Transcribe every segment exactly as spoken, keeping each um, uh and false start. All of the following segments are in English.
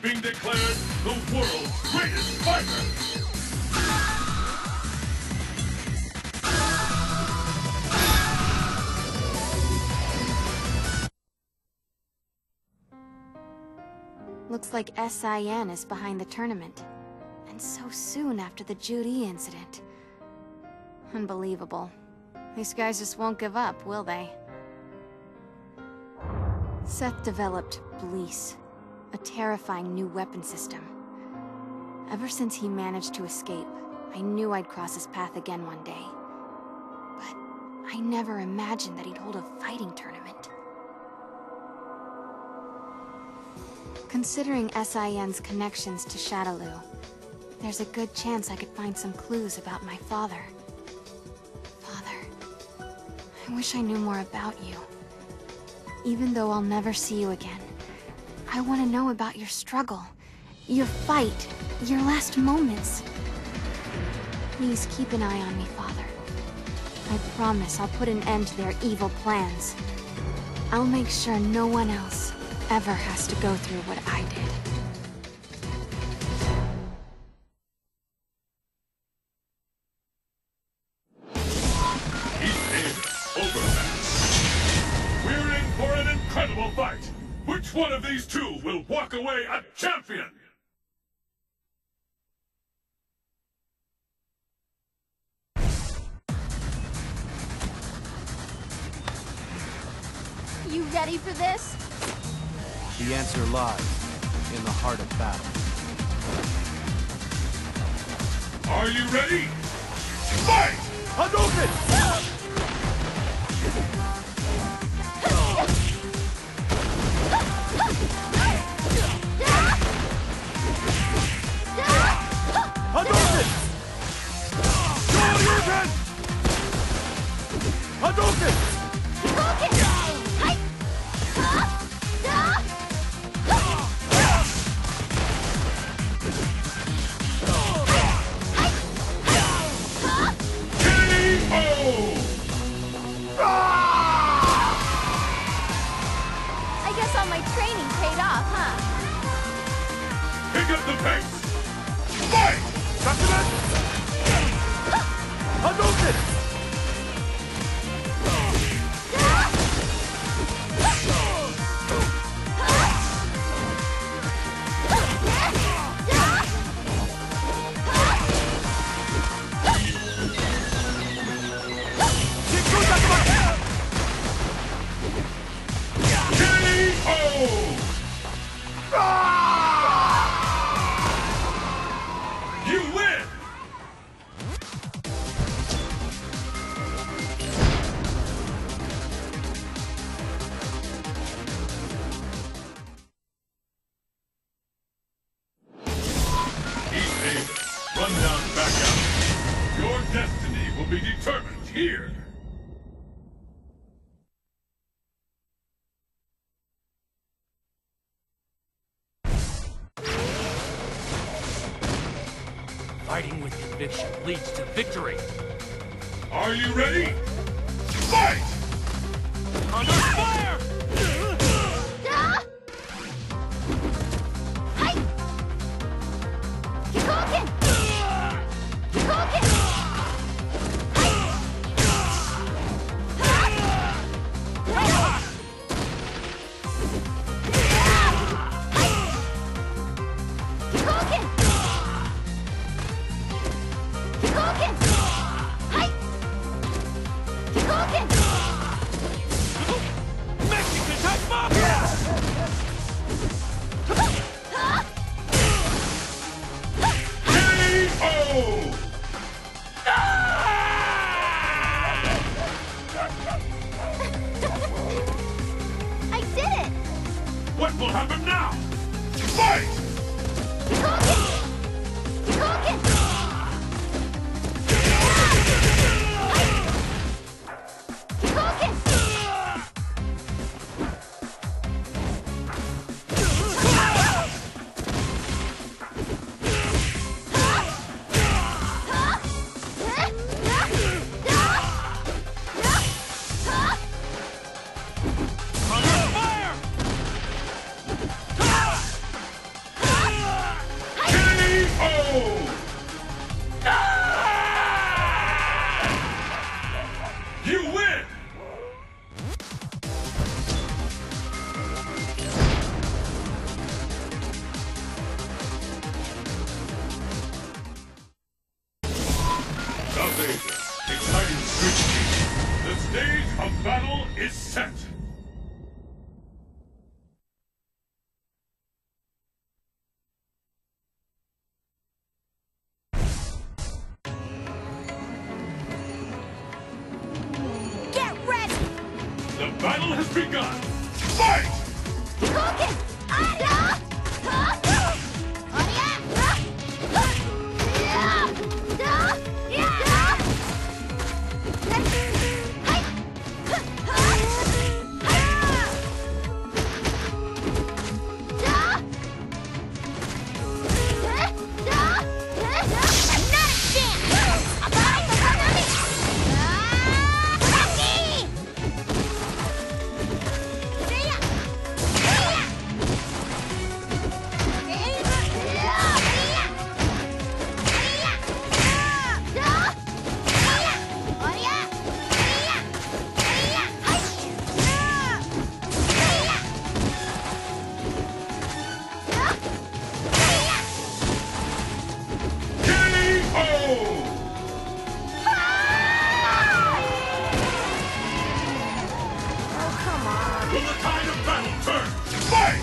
been declared the world's greatest fighter! Looks like S I N is behind the tournament. And so soon after the Judy incident. Unbelievable. These guys just won't give up, will they? Seth developed Bleece, a terrifying new weapon system. Ever since he managed to escape, I knew I'd cross his path again one day. But I never imagined that he'd hold a fighting tournament. Considering S I N's connections to Shadaloo, there's a good chance I could find some clues about my father. Father, I wish I knew more about you. Even though I'll never see you again, I want to know about your struggle, your fight, your last moments. Please keep an eye on me, Father. I promise I'll put an end to their evil plans. I'll make sure no one else ever has to go through what I did. We're in for an incredible fight! Which one of these two will walk away a champion? You ready for this? The answer lies in the heart of battle. Are you ready? Fight! Hadouken! Hadouken! Shoryuken! Hadouken! I guess all my training paid off, huh? Pick up the pace! Fight! Shakugan! Hadouken! You win! Easy. Run down, back out. Your destiny will be determined here. Fighting with conviction leads to victory. Are you ready? Fight! Under fire! Asia, exciting street. The stage of battle is set. Get ready! The battle has begun. Fight! Hadouken! Ah! Huh? On ya! Ah! Ah! Ah! Yeah! Hey! Ah! Ah! Not a chance! Bye! Will the tide of battle turn? Fight!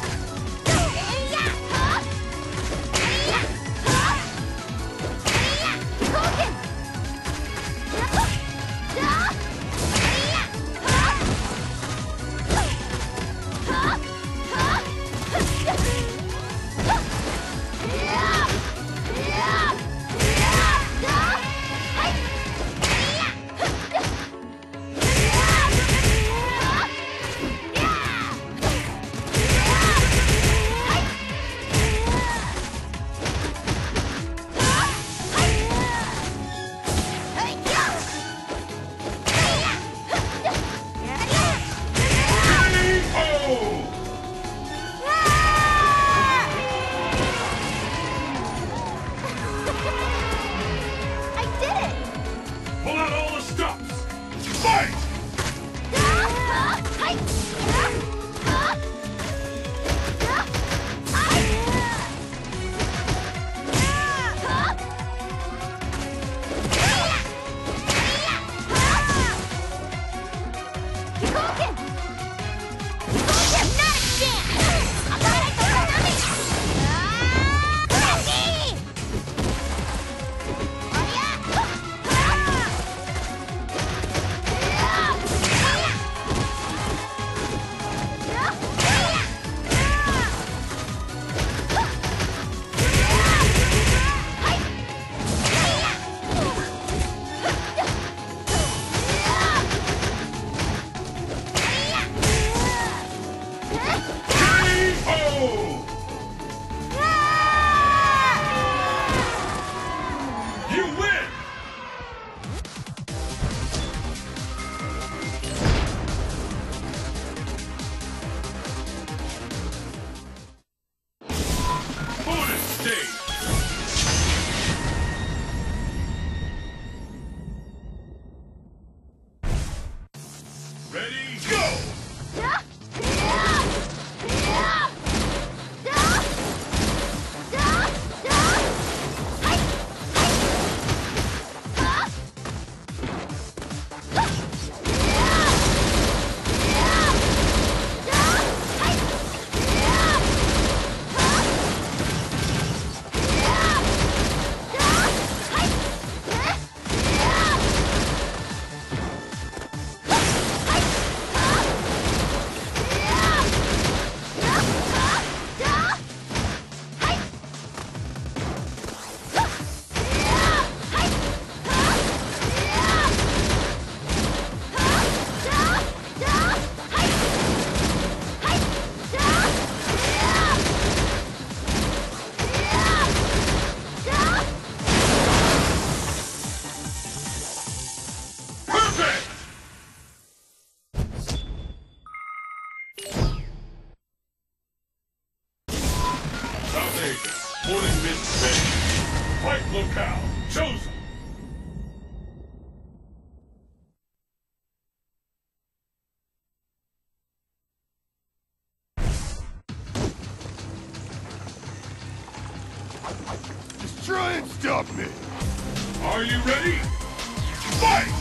Pull out all the stops! Fight! You win! Bonus stage! Ready, go! Morning Mist Bay. Fight locale chosen. Just try and stop me. Are you ready? Fight!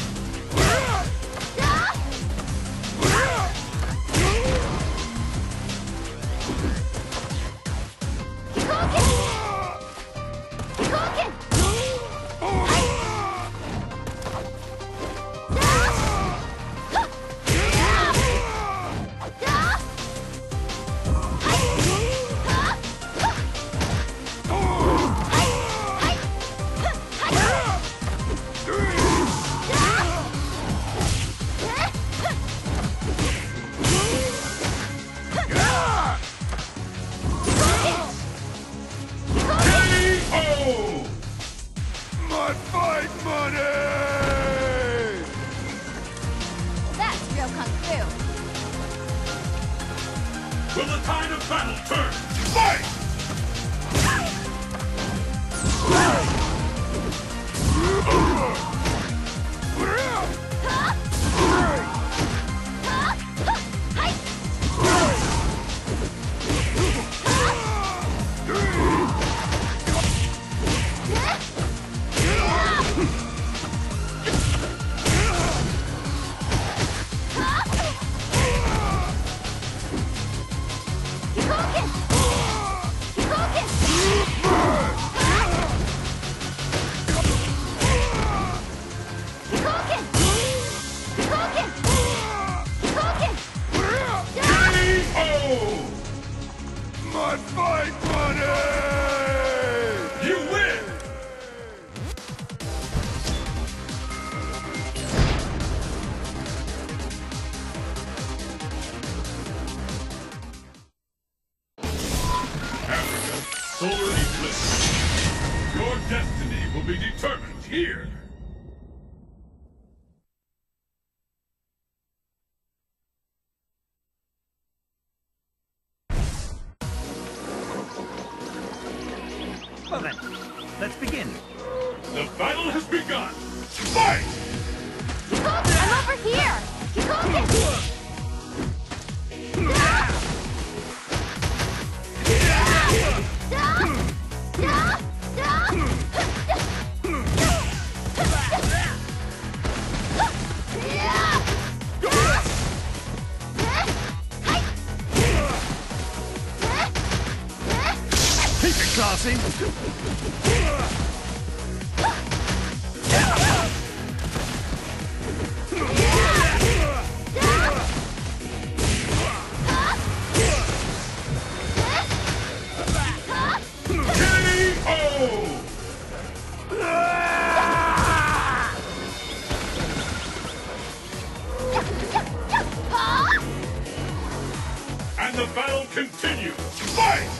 Will the tide of battle turn? Fight! My fight money! You win! Africa, solar eclipse. Your destiny will be determined here. Well then, let's begin. The battle has begun. Fight! I'm over here! Keep it classy. And the battle continues. Fight!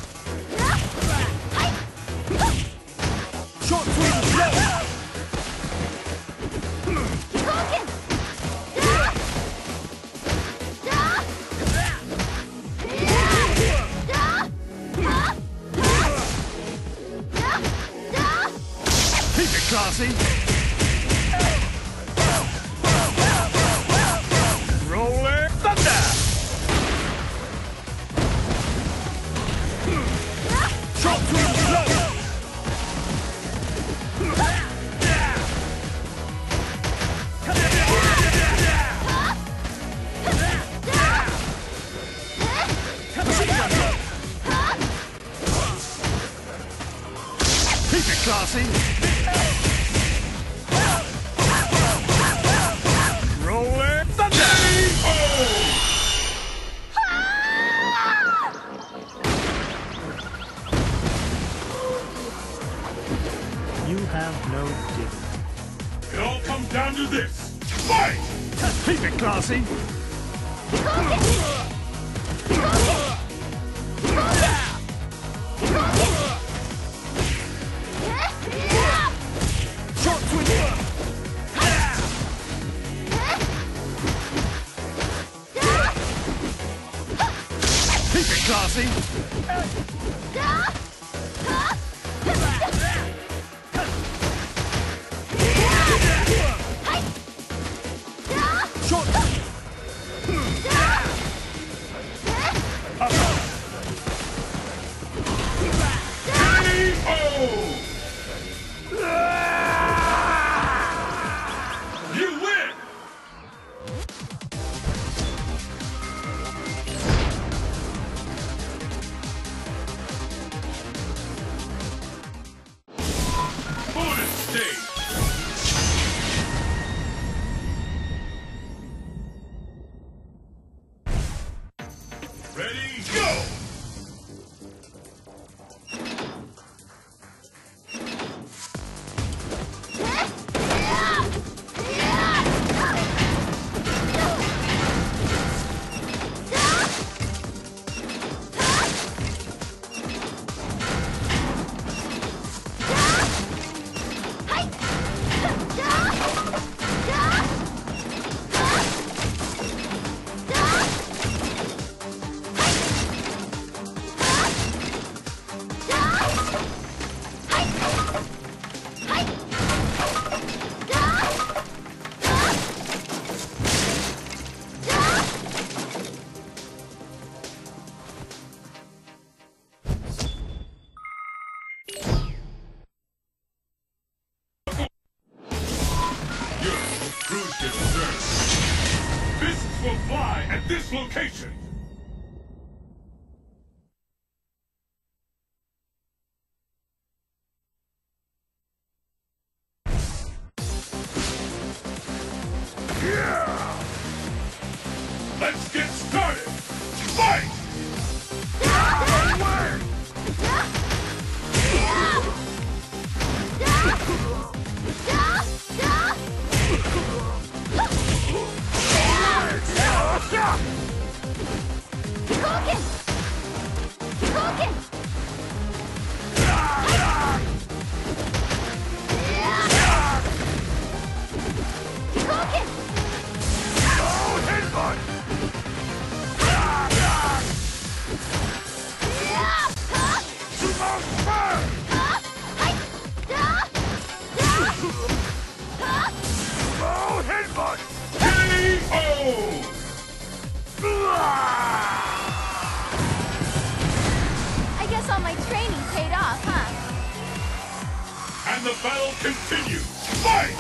Short swing, slow. Keep it classy. Rolling thunder. Short swing, slow. Keep it classy. Rolling thunder. You have no dignity. It all comes down to this. Fight! Keep it classy. Short swing. Keep it classy. Short. at this location! Yeah! Let's get started! Fight! I guess all my training paid off, huh? And the battle continues! Fight!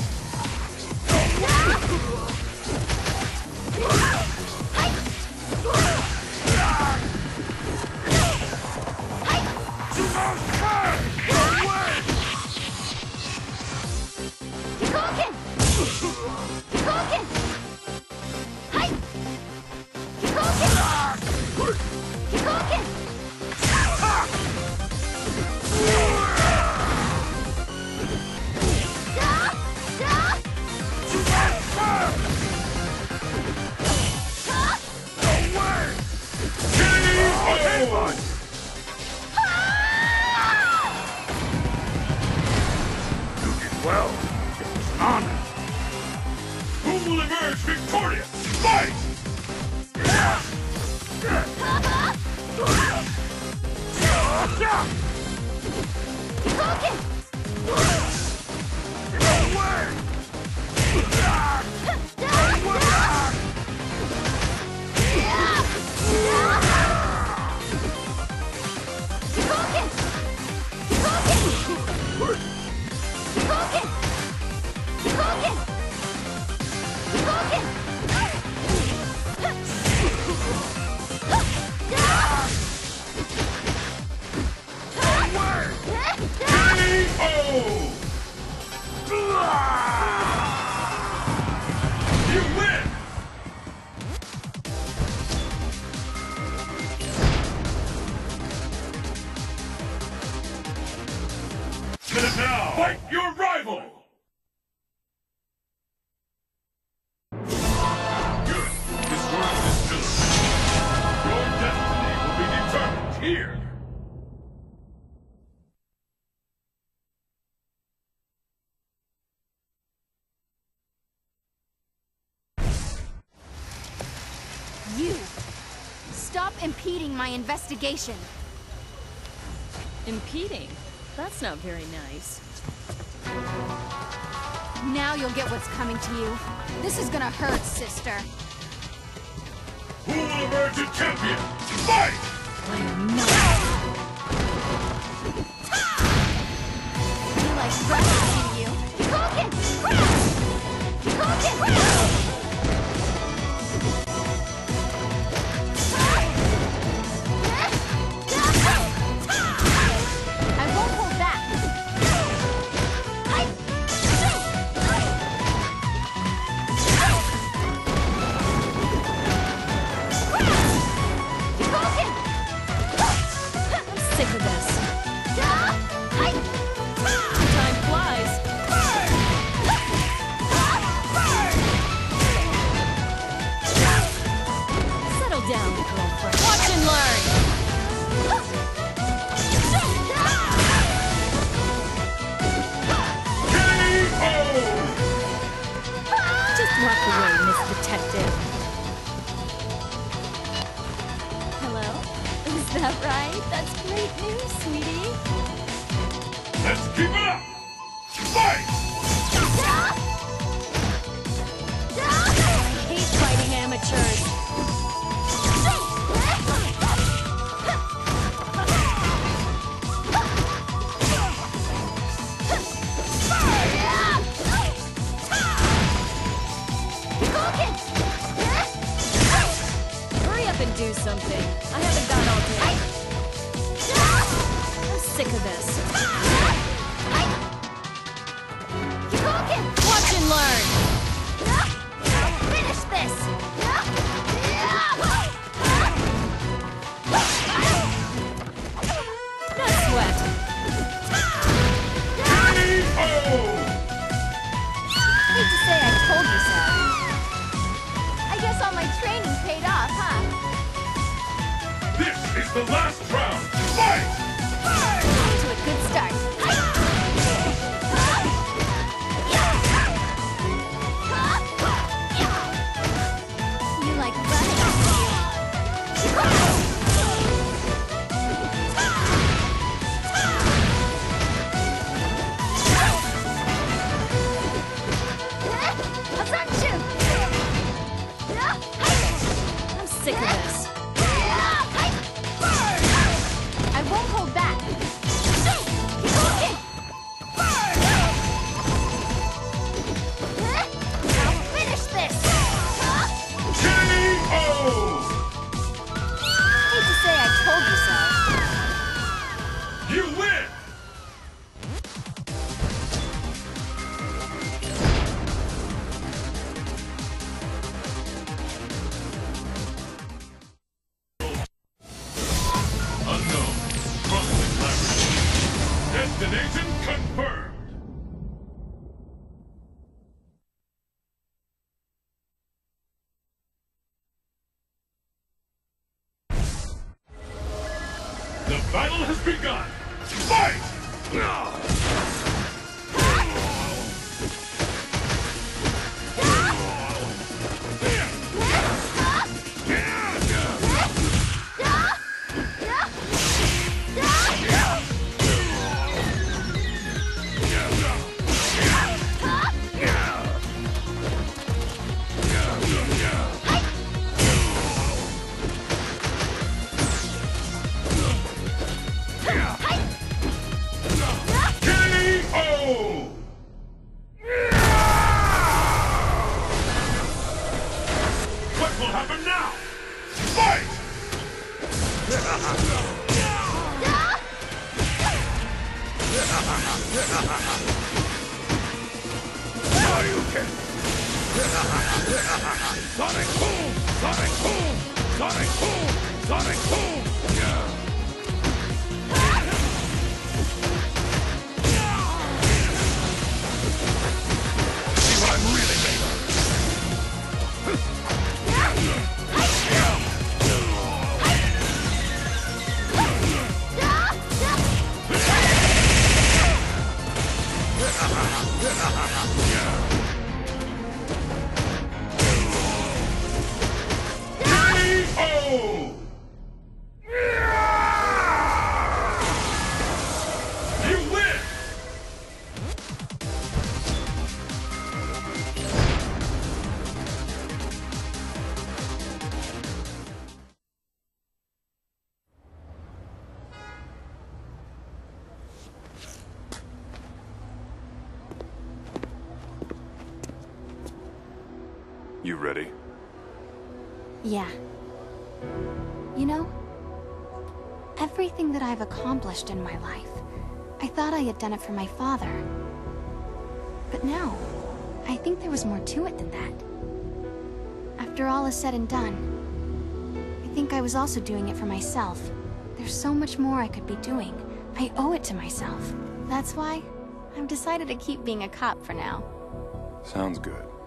Well, it was an honor. Who will emerge victorious? Fight! You win! And now, fight your rival! Good. This world is still. Your destiny will be determined here. You! Stop impeding my investigation! Impeding? That's not very nice. Now you'll get what's coming to you. This is gonna hurt, sister. Who will emerge a champion? Fight! I am not. You like wrestling, do you? Hadouken! Hadouken! I won't hold back! Hadouken! sick of this. Hadouken! Watch and learn! Finish this! No sweat. Hate to say I told you so. I guess all my training paid off, huh? This is the last round. Fight! Off to a good start. You like I'm sick of this. I won't hold back. I'll finish this. K O! Hate to say I told you so. You win! Unknown. Crossing laboratory. Destination confirmed. The battle has begun. Fight! K O! What will happen now? Fight! Hadouken! Sonic boom! Sonic boom! Sonic boom! Sonic boom! See what I'm really made of. K O! You win! You ready? Yeah. You know, everything that I've accomplished in my life, I thought I had done it for my father. But now, I think there was more to it than that. After all is said and done, I think I was also doing it for myself. There's so much more I could be doing. I owe it to myself. That's why I've decided to keep being a cop for now. Sounds good.